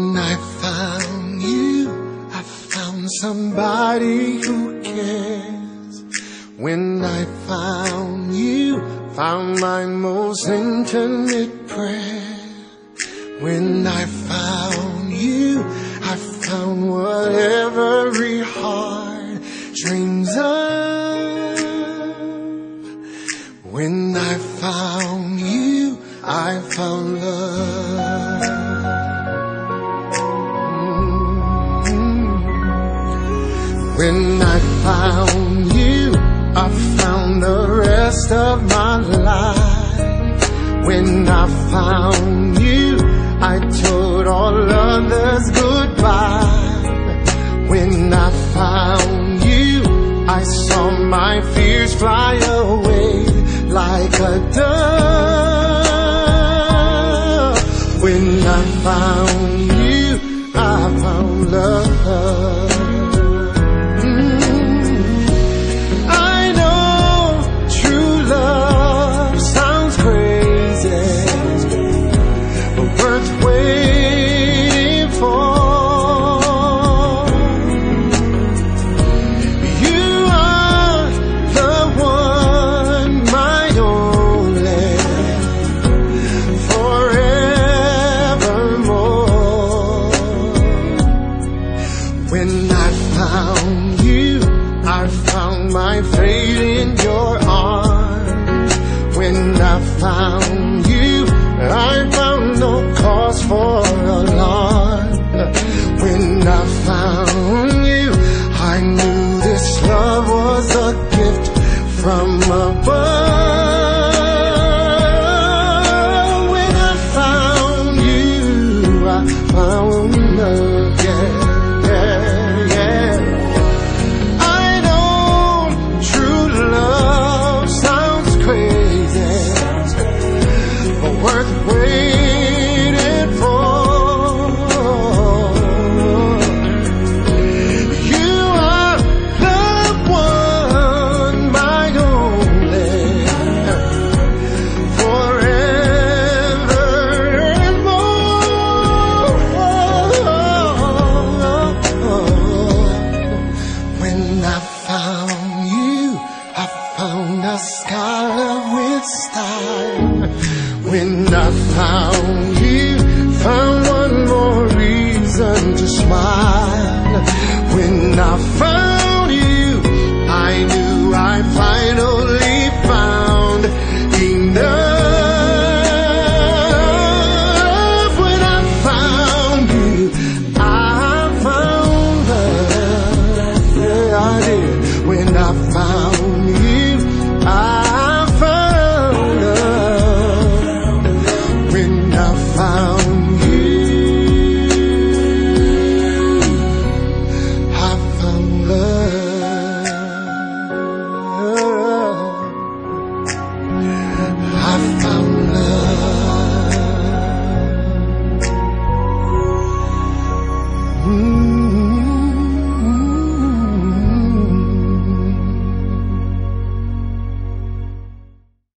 When I found you, I found somebody who cares. When I found you, found my most intimate prayer. When I found you, I found what every heart dreams of. When I found you, I found love. When I found you, I found the rest of my life. When I found you, I told all others goodbye. When I found you, I saw my fears fly away like a dove. When I found you, I found love. Found you, I found no cause for alarm. When I found you, I knew this love was a gift from above. When I found you, I found love, yeah. When I found you, found one more reason to smile.